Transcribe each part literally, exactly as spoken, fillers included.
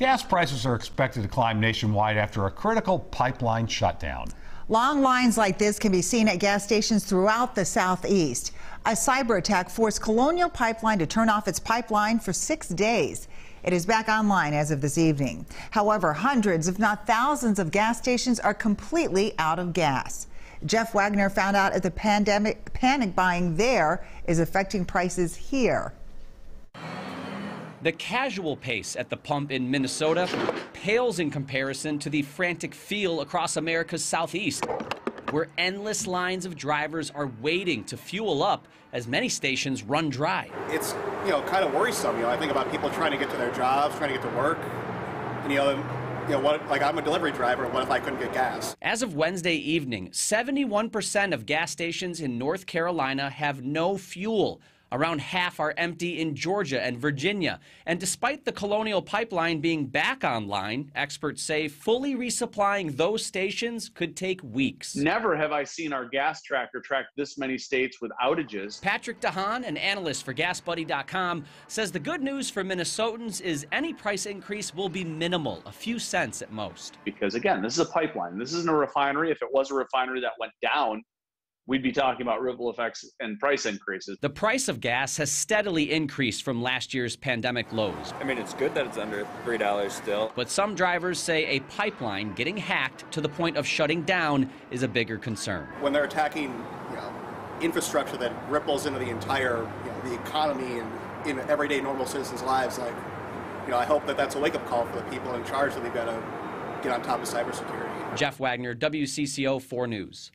Gas prices are expected to climb nationwide after a critical pipeline shutdown. Long lines like this can be seen at gas stations throughout the Southeast. A cyber attack forced Colonial Pipeline to turn off its pipeline for six days. It is back online as of this evening. However, hundreds, if not thousands, of gas stations are completely out of gas. Jeff Wagner found out if the pandemic panic buying there is affecting prices here. The casual pace at the pump in Minnesota pales in comparison to the frantic feel across America's Southeast, where endless lines of drivers are waiting to fuel up as many stations run dry. It's, you know, kind of worrisome. You know, I think about people trying to get to their jobs, trying to get to work, and, you know, you know, what, like I'm a delivery driver, what if I couldn't get gas? As of Wednesday evening, seventy-one percent of gas stations in North Carolina have no fuel. Around half are empty in Georgia and Virginia. And despite the Colonial Pipeline being back online, experts say fully resupplying those stations could take weeks. Never have I seen our gas tracker track this many states with outages. Patrick DeHaan, an analyst for gas buddy dot com, says the good news for Minnesotans is any price increase will be minimal, a few cents at most. Because again, this is a pipeline. This isn't a refinery. If it was a refinery that went down, we'd be talking about ripple effects and price increases. The price of gas has steadily increased from last year's pandemic lows. I mean, it's good that it's under three dollars still. But some drivers say a pipeline getting hacked to the point of shutting down is a bigger concern. When they're attacking, you know, infrastructure that ripples into the entire, you know, the economy and in everyday normal citizens' lives, like, you know, I hope that that's a wake-up call for the people in charge that they've got to get on top of cybersecurity. Jeff Wagner, W C C O four News.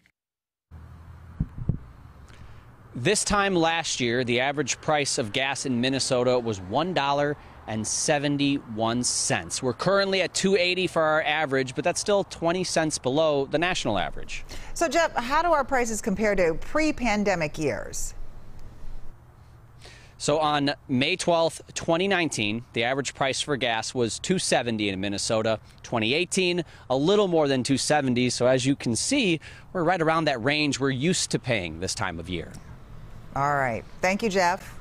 This time last year, the average price of gas in Minnesota was one dollar and seventy-one cents. We're currently at two eighty for our average, but that's still twenty cents below the national average. So, Jeff, how do our prices compare to pre-pandemic years? So on May twelfth, twenty nineteen, the average price for gas was two seventy in Minnesota. twenty eighteen, a little more than two seventy. So as you can see, we're right around that range we're used to paying this time of year. All right. Thank you, Jeff.